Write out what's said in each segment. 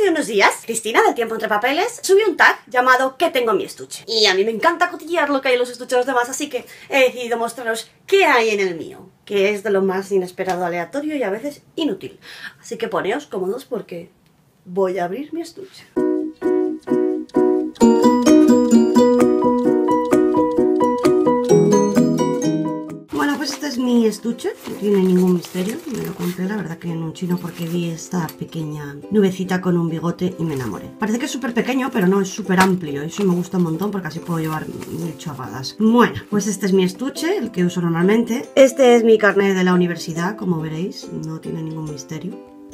unos días, Cristina, del Tiempo Entre Papeles, subió un tag llamado ¿Qué tengo en mi estuche? Y a mí me encanta cotillear lo que hay en los estuches de los demás, así que he decidido mostraros qué hay en el mío, que es de lo más inesperado, aleatorio y a veces inútil. Así que poneos cómodos porque voy a abrir mi estuche. Este es mi estuche, no tiene ningún misterio, me lo compré la verdad que en un chino porque vi esta pequeña nubecita con un bigote y me enamoré. Parece que es súper pequeño, pero no, es súper amplio, eso me gusta un montón porque así puedo llevar mil chorradas. Bueno, pues este es mi estuche, el que uso normalmente. Este es mi carnet de la universidad, como veréis, no tiene ningún misterio.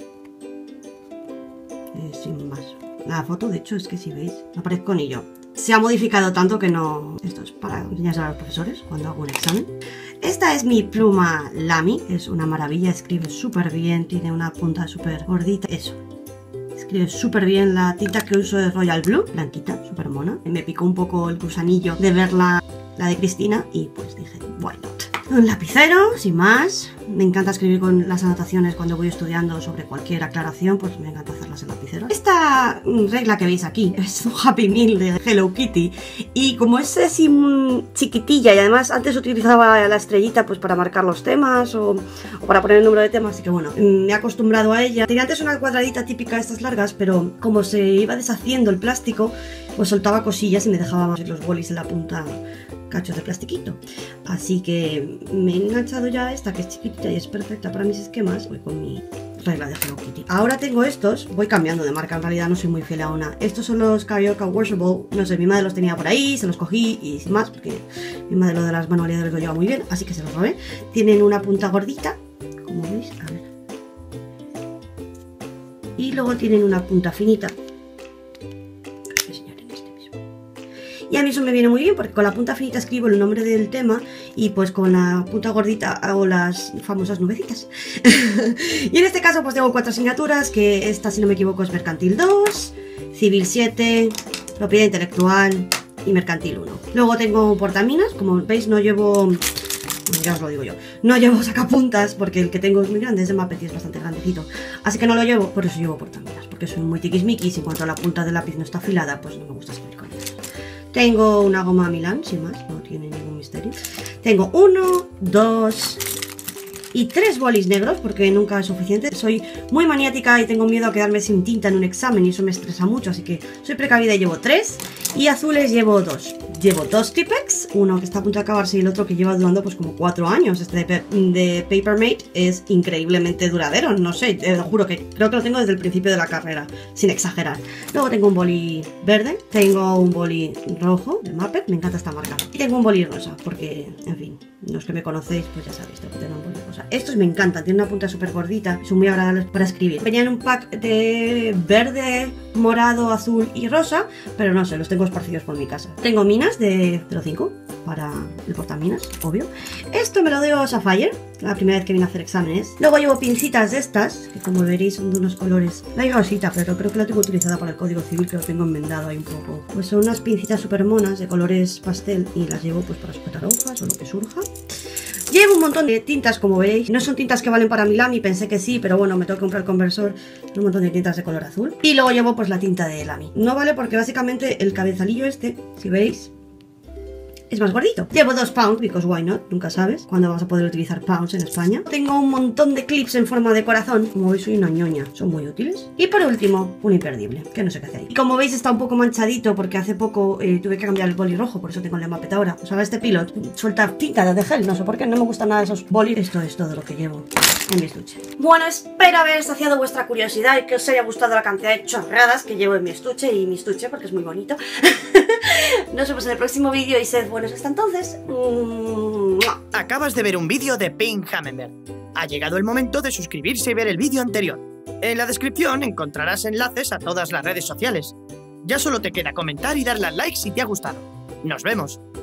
Sin más. La foto, de hecho, es que si veis, no parezco ni yo. Se ha modificado tanto que no... Esto es para enseñar a los profesores cuando hago un examen. Esta es mi pluma Lamy, es una maravilla, escribe súper bien, tiene una punta súper gordita. Eso, escribe súper bien. La tinta que uso es Royal Blue, blanquita, súper mona. Me picó un poco el gusanillo de ver la de Cristina y pues dije, why not. Un lapicero, sin más. Me encanta escribir con las anotaciones cuando voy estudiando sobre cualquier aclaración, pues me encanta hacerlas en lapicero. Esta regla que veis aquí es un Happy Meal de Hello Kitty y como es así chiquitilla y además antes utilizaba la estrellita pues para marcar los temas o para poner el número de temas, así que bueno, me he acostumbrado a ella. Tenía antes una cuadradita típica de estas largas, pero como se iba deshaciendo el plástico, pues soltaba cosillas y me dejaba los bolis en la punta cachos de plastiquito, así que me he enganchado ya a esta que es chiquitita y es perfecta para mis esquemas. Voy con mi regla de Hello Kitty. Ahora tengo estos, voy cambiando de marca, en realidad no soy muy fiel a una. Estos son los Carioca Washable, no sé, mi madre los tenía por ahí, se los cogí y sin más, porque mi madre lo de las manualidades lo lleva muy bien, así que se los robé. Tienen una punta gordita, como veis, a ver, y luego tienen una punta finita. Y a mí eso me viene muy bien porque con la punta finita escribo el nombre del tema y pues con la punta gordita hago las famosas nubecitas. Y en este caso pues tengo 4 asignaturas, que esta si no me equivoco es Mercantil 2, Civil 7, Propiedad Intelectual y Mercantil 1. Luego tengo un portaminas, como veis no llevo... Ya os lo digo yo, no llevo sacapuntas porque el que tengo es muy grande, es de Muppet y es bastante grandecito, así que no lo llevo, por eso llevo portaminas, porque soy muy tiquismiquis y en cuanto a la punta del lápiz no está afilada, pues no me gusta escribir con ella. Tengo una goma Milán, sin más, no tiene ningún misterio. Tengo 1, 2 y 3 bolis negros, porque nunca es suficiente. Soy muy maniática y tengo miedo a quedarme sin tinta en un examen y eso me estresa mucho, así que soy precavida y llevo 3. Y azules llevo 2. Llevo 2 Tipex, uno que está a punto de acabarse y el otro que lleva durando pues como 4 años. Este de Papermate es increíblemente duradero, no sé, te lo juro que creo que lo tengo desde el principio de la carrera, sin exagerar. Luego tengo un boli verde, tengo un boli rojo de Muppet, me encanta esta marca. Y tengo un boli rosa, porque, en fin, los que me conocéis pues ya sabéis, tengo que tener un boli rosa. Estos me encantan, tienen una punta súper gordita, son muy agradables para escribir. Venían un pack de verde, morado, azul y rosa, pero no sé, los tengo esparcidos por mi casa. Tengo minas de 0,5 para el portaminas, obvio. Esto me lo dio Sapphire, la primera vez que vine a hacer exámenes. Luego llevo pincitas de estas, que como veréis son de unos colores... La hay rosita, pero creo que la tengo utilizada para el código civil, que lo tengo enmendado ahí un poco. Pues son unas pincitas súper monas de colores pastel y las llevo pues para sujetar hojas o lo que surja. Llevo un montón de tintas, como veis. No son tintas que valen para mi Lamy, pensé que sí, pero bueno, me tengo que comprar el conversor. Un montón de tintas de color azul. Y luego llevo pues la tinta de Lamy. No vale porque básicamente el cabezalillo este, si veis, es más gordito. Llevo 2 pounds, because why not, nunca sabes cuándo vas a poder utilizar pounds en España. Tengo un montón de clips en forma de corazón, como veis soy una ñoña, son muy útiles. Y por último, un imperdible, que no sé qué hacer ahí. Y como veis está un poco manchadito porque hace poco tuve que cambiar el boli rojo, por eso tengo el de Muppet ahora. O sea, este pilot suelta tinta de gel, no sé por qué, no me gustan nada esos bolis. Esto es todo lo que llevo en mi estuche. Bueno, espero haber saciado vuestra curiosidad y que os haya gustado la cantidad de chorradas que llevo en mi estuche y mi estuche, porque es muy bonito. Nos vemos en el próximo vídeo y sed buenos hasta entonces. Acabas de ver un vídeo de Pink Hammenberg. Ha llegado el momento de suscribirse y ver el vídeo anterior. En la descripción encontrarás enlaces a todas las redes sociales. Ya solo te queda comentar y darle al like si te ha gustado. ¡Nos vemos!